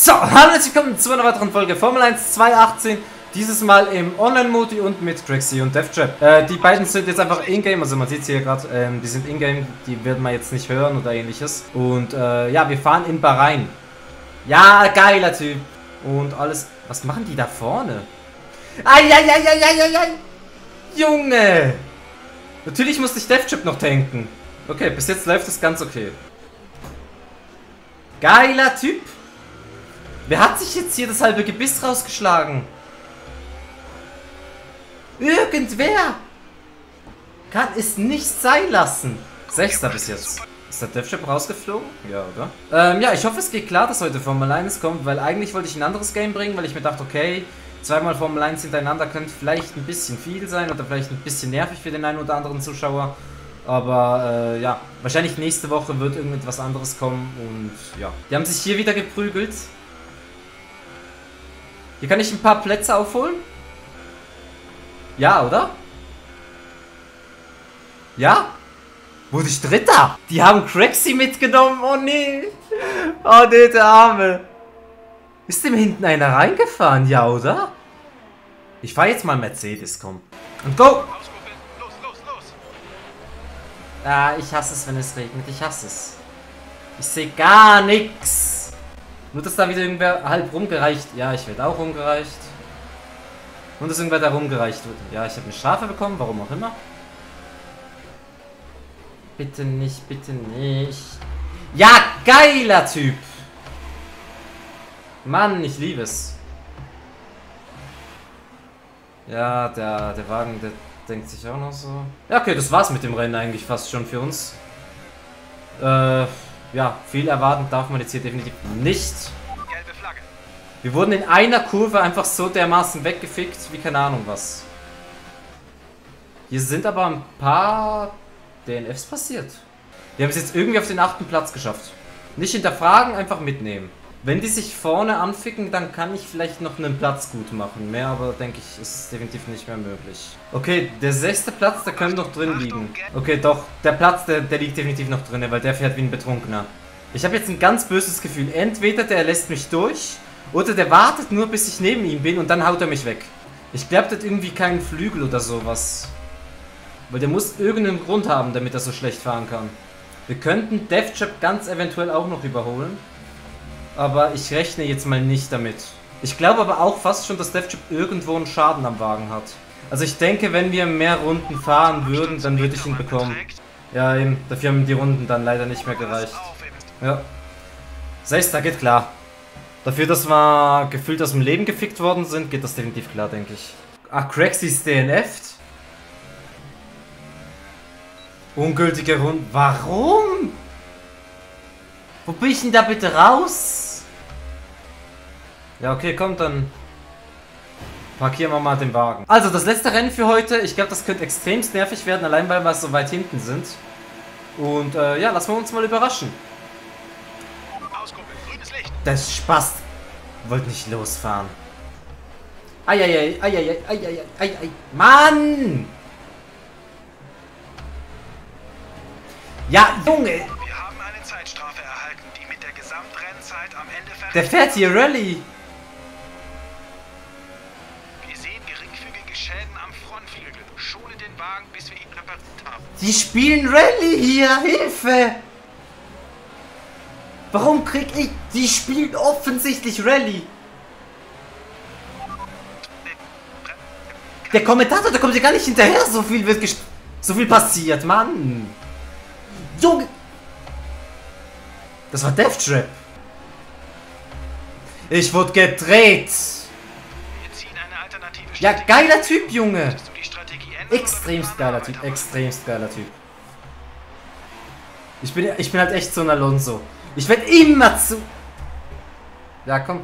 So, hallo und herzlich willkommen zu einer weiteren Folge Formel 1 2018. Dieses Mal im Online-Modi und mit Crexy und DevTrap. Die beiden sind jetzt einfach in-game, also man sieht es hier gerade, die sind in-game, die wird man jetzt nicht hören oder ähnliches. Und ja, wir fahren in Bahrain. Ja, geiler Typ. Und alles, was machen die da vorne? Eieieiei! Junge! Natürlich musste ich DevTrap noch tanken. Okay, bis jetzt läuft das ganz okay. Geiler Typ! Wer hat sich jetzt hier das halbe Gebiss rausgeschlagen? Irgendwer! Kann es nicht sein lassen. Sechster bis jetzt. Ist der DevTrap rausgeflogen? Ja, oder? Ja, ich hoffe, es geht klar, dass heute Formel 1 kommt, weil eigentlich wollte ich ein anderes Game bringen, weil ich mir dachte, okay, zweimal Formel 1 hintereinander könnte vielleicht ein bisschen viel sein oder vielleicht ein bisschen nervig für den einen oder anderen Zuschauer. Aber ja, wahrscheinlich nächste Woche wird irgendetwas anderes kommen und ja. Die haben sich hier wieder geprügelt. Hier kann ich ein paar Plätze aufholen. Ja, oder? Ja? Wurde ich Dritter? Die haben Crexy mitgenommen. Oh nee. Oh nee, der Arme. Ist dem hinten einer reingefahren? Ja, oder? Ich fahre jetzt mal Mercedes, komm. Und go! Ah, ich hasse es, wenn es regnet. Ich hasse es. Ich sehe gar nichts. Nur, dass da wieder irgendwer halb rumgereicht. Ja, ich werde auch rumgereicht. Und dass irgendwer da rumgereicht wird. Ja, ich habe eine Strafe bekommen, warum auch immer. Bitte nicht, bitte nicht. Ja, geiler Typ. Mann, ich liebe es. Ja, der Wagen, der denkt sich auch noch so. Ja, okay, das war's mit dem Rennen eigentlich fast schon für uns. Ja, viel erwarten darf man jetzt hier definitiv nicht. Gelbe Flagge. Wir wurden in einer Kurve einfach so dermaßen weggefickt, wie keine Ahnung was. Hier sind aber ein paar DNFs passiert. Wir haben es jetzt irgendwie auf den 8. Platz geschafft. Nicht hinterfragen, einfach mitnehmen. Wenn die sich vorne anficken, dann kann ich vielleicht noch einen Platz gut machen. Mehr aber, denke ich, ist definitiv nicht mehr möglich. Okay, der 6. Platz, der könnte noch drin liegen. Okay, doch, der Platz, der liegt definitiv noch drin, weil der fährt wie ein Betrunkener. Ich habe jetzt ein ganz böses Gefühl. Entweder der lässt mich durch, oder der wartet nur, bis ich neben ihm bin und dann haut er mich weg. Ich glaube, der hat irgendwie keinen Flügel oder sowas. Weil der muss irgendeinen Grund haben, damit er so schlecht fahren kann. Wir könnten DevTrap ganz eventuell auch noch überholen. Aber ich rechne jetzt mal nicht damit. Ich glaube aber auch fast schon, dass DevTrap irgendwo einen Schaden am Wagen hat. Also ich denke, wenn wir mehr Runden fahren würden, dann würde ich ihn bekommen. Ja, eben. Dafür haben die Runden dann leider nicht mehr gereicht. Ja. 6. geht klar. Dafür, dass wir gefühlt aus dem Leben gefickt worden sind, geht das definitiv klar, denke ich. Ach, Crexy ist DNF'd? Ungültige Runde. Warum? Wo bin ich denn da bitte raus? Ja, okay, kommt, dann parkieren wir mal den Wagen. Also, das letzte Rennen für heute. Ich glaube, das könnte extremst nervig werden, allein weil wir so weit hinten sind. Und ja, lassen wir uns mal überraschen. Das Spaß. Wollte nicht losfahren. Eieiei, eieiei, eieiei, eieiei. Mann! Ja, Junge! Wir haben eine Zeitstrafe erhalten, die mit der Gesamtrennzeit am Ende verrechnet. Der fährt hier Rallye. Wir sehen geringfügige Schäden am Frontflügel. Schone den Wagen, bis wir ihn repariert haben. Die spielen Rallye hier. Hilfe! Warum krieg ich... Die spielen offensichtlich Rallye. Der Kommentator, der kommt ja gar nicht hinterher. So viel wird so viel passiert, Mann. Junge! Das war DevTrap. Ich wurde gedreht. Wir ziehen eine alternative Ja, Strategie. geiler Typ, Junge. Möchtest du die Strategie ändern Extremst oder geiler Typ, weitermachen? extremst geiler Typ. Ich bin halt echt so ein Alonso. Ich werde immer zu... Ja, komm.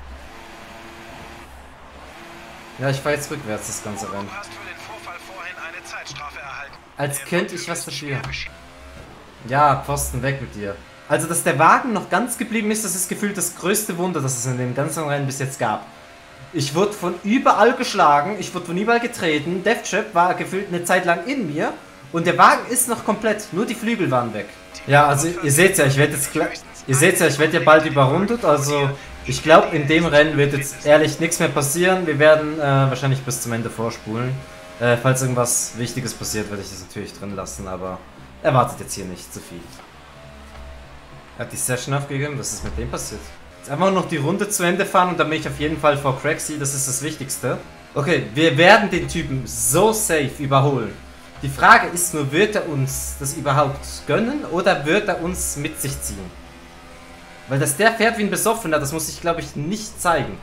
Ja, ich fahre jetzt rückwärts das ganze Rennen. Du hast für den Vorfall vorhin eine Zeitstrafe erhalten. Als Der könnte ich Frontflügel was ist dafür. schwer beschädigt. Ja, Pfosten weg mit dir. Also, dass der Wagen noch ganz geblieben ist, das ist gefühlt das größte Wunder, das es in dem ganzen Rennen bis jetzt gab. Ich wurde von überall geschlagen, ich wurde von überall getreten, DevTrap war gefühlt eine Zeit lang in mir und der Wagen ist noch komplett, nur die Flügel waren weg. Ja, also ihr seht ja, ich werde jetzt gleich... Ihr seht ja, ich werde ja bald überrundet, also Ich glaube, in dem Rennen wird jetzt ehrlich nichts mehr passieren. Wir werden wahrscheinlich bis zum Ende vorspulen. Falls irgendwas Wichtiges passiert, werde ich das natürlich drin lassen, aber erwartet jetzt hier nicht zu viel. Er hat die Session aufgegeben, was ist mit dem passiert? Jetzt einfach noch die Runde zu Ende fahren und dann bin ich auf jeden Fall vor Craxy, das ist das Wichtigste. Okay, wir werden den Typen so safe überholen. Die Frage ist nur, wird er uns das überhaupt gönnen oder wird er uns mit sich ziehen? Weil dass der fährt wie ein Besoffener, das muss ich glaube ich nicht zeigen.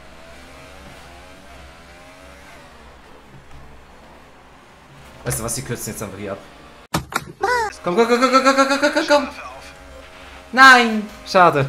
Weißt du was, die kürzen jetzt einfach hier ab. Komm, komm, komm, komm, komm, komm, komm, komm, komm. Nein, schade.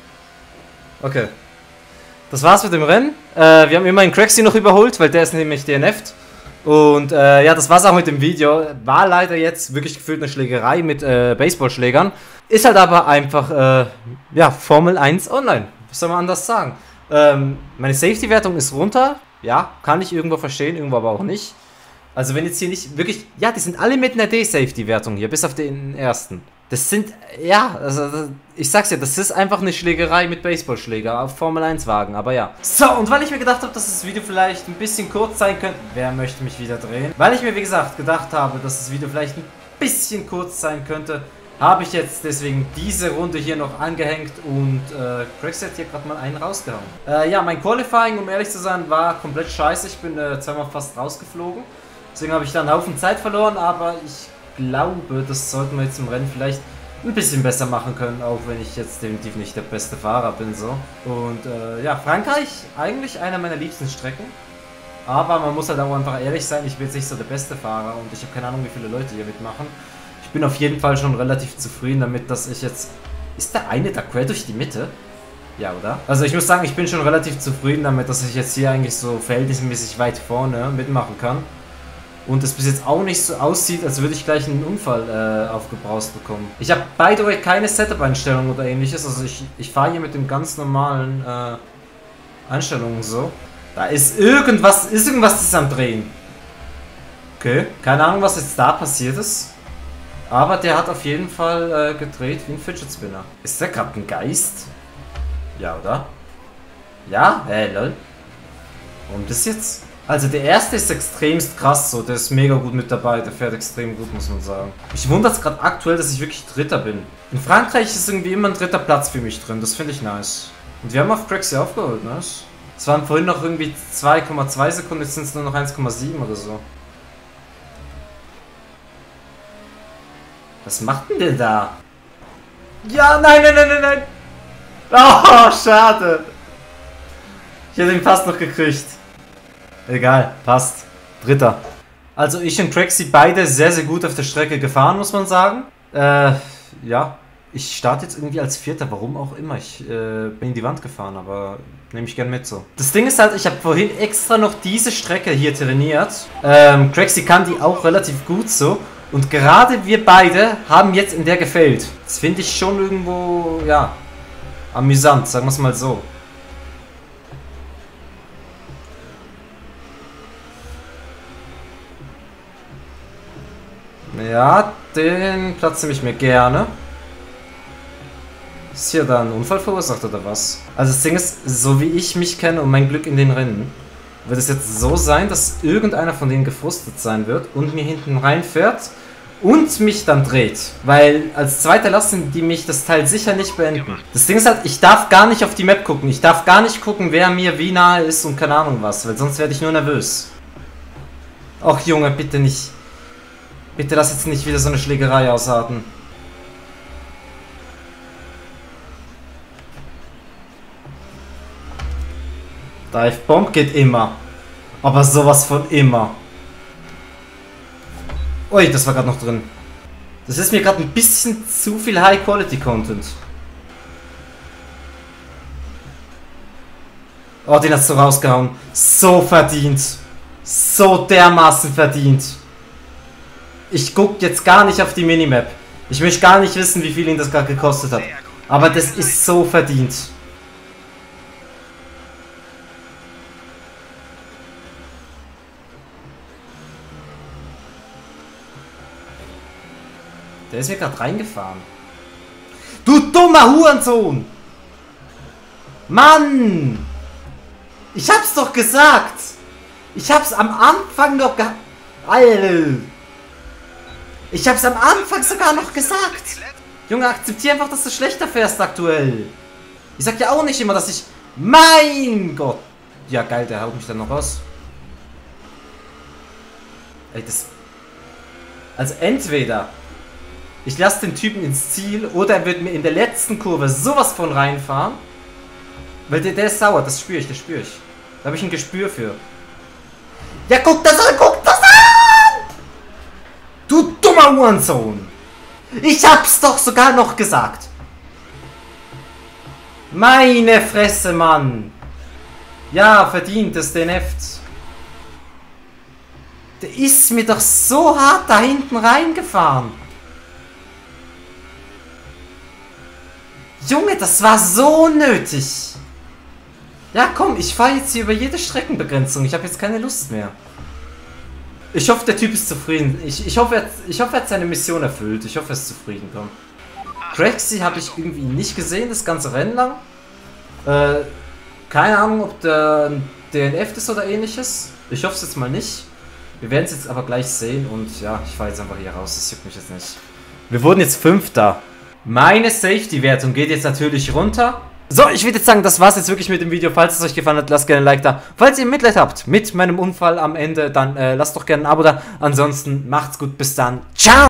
Okay. Das war's mit dem Rennen. Wir haben immerhin Craxy noch überholt, weil der ist nämlich DNF'd. Und ja, das war's auch mit dem Video. War leider jetzt wirklich gefühlt eine Schlägerei mit Baseballschlägern. Ist halt aber einfach, ja, Formel 1 online. Was soll man anders sagen? Meine Safety-Wertung ist runter. Ja, kann ich irgendwo verstehen, irgendwo aber auch nicht. Also wenn jetzt hier nicht wirklich... Ja, die sind alle mit einer D-Safety-Wertung hier, bis auf den ersten. Das sind... Ja, also ich sag's ja, das ist einfach eine Schlägerei mit Baseballschläger auf Formel 1 Wagen, aber ja. So, und weil ich mir gedacht habe, dass das Video vielleicht ein bisschen kurz sein könnte... Wer möchte mich wieder drehen? Weil ich mir, wie gesagt, gedacht habe, dass das Video vielleicht ein bisschen kurz sein könnte, habe ich jetzt deswegen diese Runde hier noch angehängt und Craxy hat hier gerade mal einen rausgehauen. Ja, mein Qualifying, um ehrlich zu sein, war komplett scheiße. Ich bin zweimal fast rausgeflogen. Deswegen habe ich da einen Haufen Zeit verloren, aber ich glaube, das sollten wir jetzt im Rennen vielleicht ein bisschen besser machen können, auch wenn ich jetzt definitiv nicht der beste Fahrer bin, so. Und ja, Frankreich, eigentlich einer meiner liebsten Strecken, aber man muss halt auch einfach ehrlich sein, ich bin jetzt nicht so der beste Fahrer und ich habe keine Ahnung, wie viele Leute hier mitmachen. Ich bin auf jeden Fall schon relativ zufrieden damit, dass ich jetzt... Ist der eine da quer durch die Mitte? Ja, oder? Also ich muss sagen, ich bin schon relativ zufrieden damit, dass ich jetzt hier eigentlich so verhältnismäßig weit vorne mitmachen kann. Und es bis jetzt auch nicht so aussieht, als würde ich gleich einen Unfall aufgebraust bekommen. Ich habe by the way keine Setup-Einstellung oder ähnliches. Also ich fahre hier mit den ganz normalen Einstellungen so. Da ist irgendwas ist am Drehen. Okay, keine Ahnung, was jetzt da passiert ist. Aber der hat auf jeden Fall gedreht wie ein Fidget Spinner. Ist der gerade ein Geist? Ja, oder? Ja? Lol. Warum das jetzt? Also der erste ist extremst krass so, der ist mega gut mit dabei, der fährt extrem gut, muss man sagen. Mich wundert es gerade aktuell, dass ich wirklich Dritter bin. In Frankreich ist irgendwie immer ein dritter Platz für mich drin, das finde ich nice. Und wir haben auf Craxy aufgeholt, nice. Es waren vorhin noch irgendwie 2,2 Sekunden, jetzt sind es nur noch 1,7 oder so. Was macht denn der da? Ja, nein, nein, nein, nein, nein! Oh, schade! Ich hätte ihn fast noch gekriegt. Egal, passt. Dritter. Also ich und Craxy beide sehr, sehr gut auf der Strecke gefahren, muss man sagen. Ja. Ich starte jetzt irgendwie als Vierter, warum auch immer. Ich bin in die Wand gefahren, aber nehme ich gern mit so. Das Ding ist halt, ich habe vorhin extra noch diese Strecke hier trainiert. Craxy kann die auch relativ gut so. Und gerade wir beide haben jetzt in der gefällt. Das finde ich schon irgendwo, ja, amüsant, sagen wir es mal so. Ja, den Platz nehme ich mir gerne. Ist hier da ein Unfall verursacht oder was? Also das Ding ist, so wie ich mich kenne und mein Glück in den Rennen, wird es jetzt so sein, dass irgendeiner von denen gefrustet sein wird und mir hinten reinfährt und mich dann dreht. Weil als Zweiter lassen die mich das Teil sicher nicht beenden. Das Ding ist halt, ich darf gar nicht auf die Map gucken. Ich darf gar nicht gucken, wer mir wie nahe ist und keine Ahnung was, weil sonst werde ich nur nervös. Och Junge, bitte nicht. Bitte lass jetzt nicht wieder so eine Schlägerei ausarten. Dive Bomb geht immer. Aber sowas von immer. Ui, das war gerade noch drin. Das ist mir gerade ein bisschen zu viel High-Quality-Content. Oh, den hast du rausgehauen. So verdient. So dermaßen verdient. Ich gucke jetzt gar nicht auf die Minimap. Ich möchte gar nicht wissen, wie viel ihn das gerade gekostet hat. Aber das ist so verdient. Der ist mir gerade reingefahren. Du dummer Hurensohn! Mann! Ich hab's doch gesagt! Ich hab's am Anfang noch Alter! Ich hab's am Anfang sogar noch gesagt! Junge, akzeptier einfach, dass du schlechter fährst aktuell. Ich sag ja auch nicht immer, dass ich... Mein Gott! Ja, geil, der haut mich dann noch raus. Ey, das... Also entweder... Ich lasse den Typen ins Ziel oder er wird mir in der letzten Kurve sowas von reinfahren. Weil der ist sauer, das spüre ich, das spüre ich. Da habe ich ein Gespür für. Ja, guck das an, guck das an! Du dummer Hurensohn! Ich hab's doch sogar noch gesagt! Meine Fresse, Mann! Ja, verdient es den Heft. Der ist mir doch so hart da hinten reingefahren. Junge, das war so nötig. Ja, komm, ich fahre jetzt hier über jede Streckenbegrenzung. Ich habe jetzt keine Lust mehr. Ich hoffe, der Typ ist zufrieden. Ich hoffe, er hat seine Mission erfüllt. Ich hoffe, er ist zufrieden. Komm. Craxy habe ich irgendwie nicht gesehen, das ganze Rennen lang. Keine Ahnung, ob der ein DNF ist oder ähnliches. Ich hoffe es jetzt mal nicht. Wir werden es jetzt aber gleich sehen. Und ja, ich fahre jetzt einfach hier raus. Das juckt mich jetzt nicht. Wir wurden jetzt Fünfter. Meine Safety-Wertung geht jetzt natürlich runter. So, ich würde jetzt sagen, das war's jetzt wirklich mit dem Video. Falls es euch gefallen hat, lasst gerne ein Like da. Falls ihr Mitleid habt mit meinem Unfall am Ende, dann lasst doch gerne ein Abo da. Ansonsten macht's gut, bis dann. Ciao!